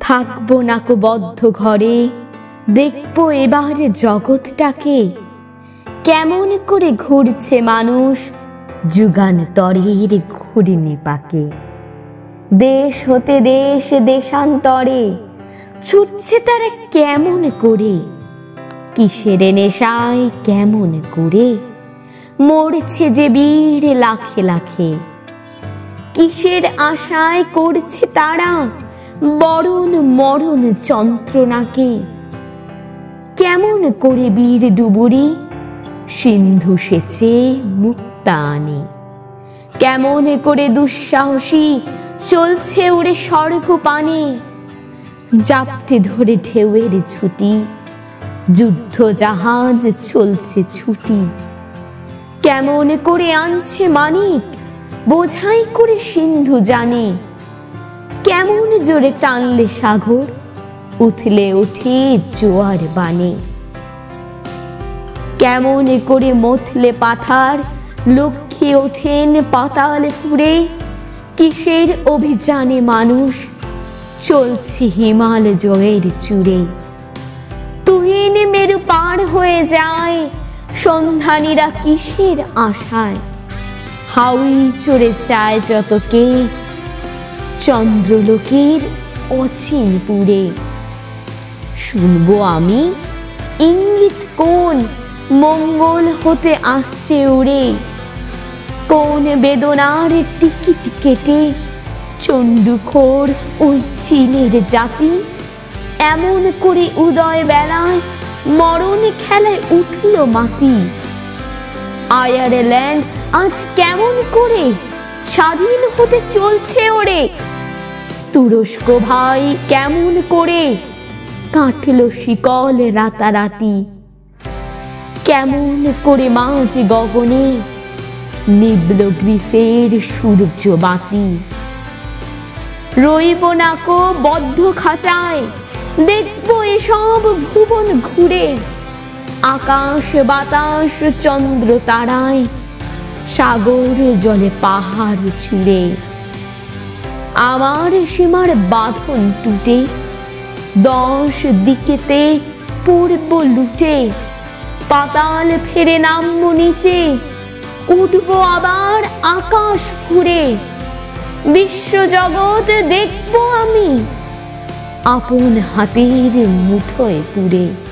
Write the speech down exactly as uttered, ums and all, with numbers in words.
থাকবো নাকো বদ্ধ ঘরে, দেখবো এবার জগৎটাকে কেমন করে ঘুরছে মানুষ যুগান্তরের ঘূর্ণি পাকে। দেশ হতে দেশ দেশান্তরে ছুটছে তারা কেমন করে, কিসের নেশায় কেমন করে মরছে যে বীর লাখে লাখে। কিসের আশায় করছে তারা বরণ মরণ যন্ত্রণাকে, কেমন করে বীর ডুবুরি সিন্ধু সেচে মুক্তা আনে। কেমন করে দুঃসাহসী চলছে ওরে স্বর্গ পানে, জাপটে ধরে ঢেউয়ের ছুটি যুদ্ধ জাহাজ চলছে ছুটি। কেমন করে আনছে মানিক বোঝাই করে সিন্ধু জানে, কেমন জোরে টানলে সাগর উথলে ওঠে জোয়ার বানে। কেমন করে মথলে পাথার লক্ষ্যে ওঠেন পাতাল ফুরে, কিসের অভিযানে মানুষ চলছে হিমাল জয়ের চূড়ে। তুহিন মেরু পার হয়ে যায় সন্ধানীরা কিসের আশায়, হাউই চড়ে চায় যতকে চন্দ্রলোকের অচিন পুরে। শুনবো আমি ইঙ্গিত কোন মঙ্গল হতে আসছে উড়ে, কোন বেদনার টিকিট কেটে চণ্ডুখোর ওই চীনের জাতি এমন করে উদয় বেলায় মরণ খেলায় উঠল মাতি। আয়ারল্যান্ড আজ কেমন করে স্বাধীন হতে চলছে ওরে, তুরস্ক ভাই কেমন করে কাটল শিকল রাতারাতি। কেমন করে মাঝ গগনে নিবল গ্রীসের সূর্য বাতি। রইব নাকো বদ্ধ খাঁচায়, দেখবো এসব ভুবন ঘুরে, আকাশ বাতাস চন্দ্র তারায় সাগর জলে পাহাড় ছুঁড়ে। আমার সীমার বাঁধন টুটে দশ দিকেতে পড়ব লুটে, পাতাল ফেরে নামবো নিচে উঠবো আবার আকাশ ঘুরে। বিশ্ব জগৎ দেখবো আমি আপন হাতের মুঠোয় পুরে।